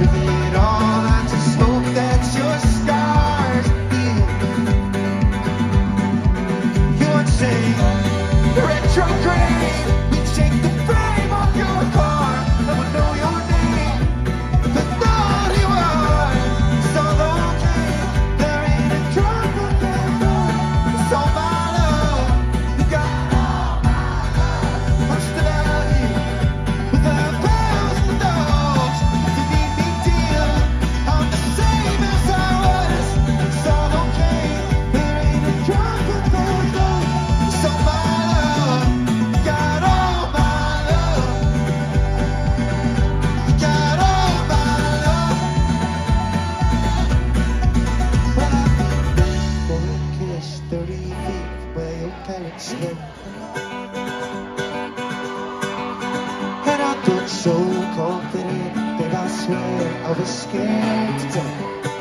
it all, I just hope that your scars heal. You would say retrograde. We take the frame off your car and we know your name, but not who you are. It's all okay. There ain't a drug with that love. It's all my love. You got all my love. What's the value without bells and dogs? You need me, dear. I'm the same as I was. It's all okay. There ain't a drug with that love. It's all my love. You got all my love. You got all my love. Well, I've been for a kiss 30 feet where your parents live. And I thought so confident that I swear I was scared to death.